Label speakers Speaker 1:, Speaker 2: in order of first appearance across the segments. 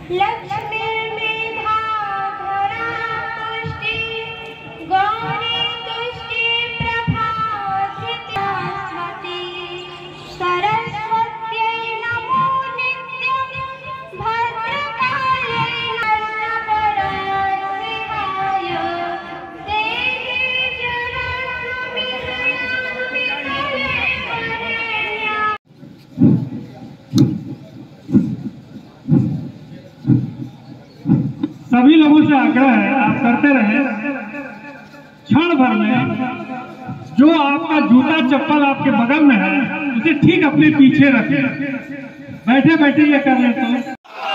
Speaker 1: लक्ष्मीर्मेधा धरा पुष्टि गौरी तुष्टि प्रभास्वती सरस्वत्यै नमो नित्यं भद्रकाल्यै नमः देवी
Speaker 2: सभी लोगों से आग्रह है आप करते रहे। क्षण भर में जो आपका जूता चप्पल आपके बगल में है उसे ठीक अपने पीछे रखें। बैठे बैठे ये कर लेते हैं।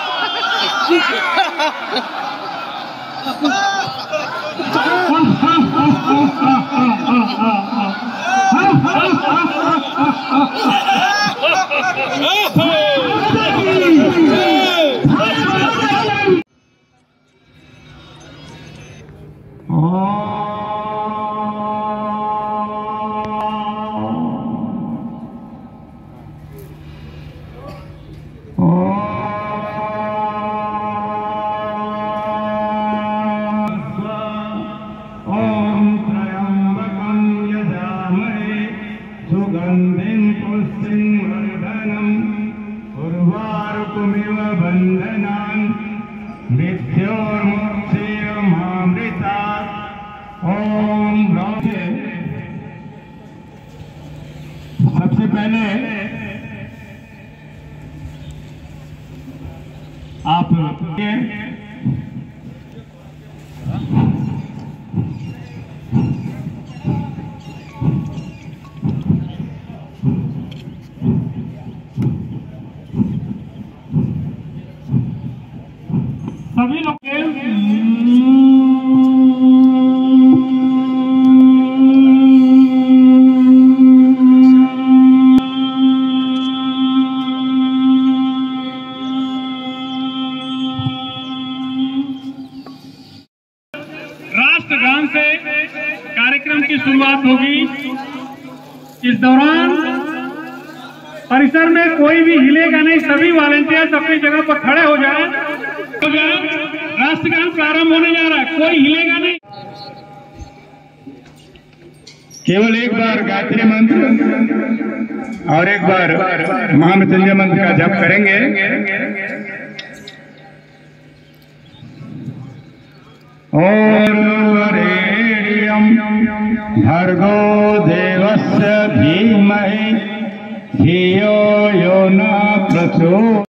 Speaker 3: सुगंधिं पुष्टिं वर्धनम् उर्वारुकमिव बन्धनान् मृत्योर्मुक्षीयमामृतात् ओम ब्रह्मे। सबसे पहले आप
Speaker 2: सभी लोग राष्ट्रगान से कार्यक्रम की शुरुआत होगी। इस दौरान परिसर में कोई भी हिलेगा नहीं, सभी वॉलंटियर्स अपनी जगह पर खड़े हो जाएं। राष्ट्रगान प्रारंभ होने जा रहा है, कोई हिलेगा नहीं।
Speaker 3: केवल एक बार गायत्री मंत्र और एक बार महामृत्युंजय मंत्र का जप करेंगे। ओम भर्गो देवस्य धीमहि धियो यो न प्रचोदयात्।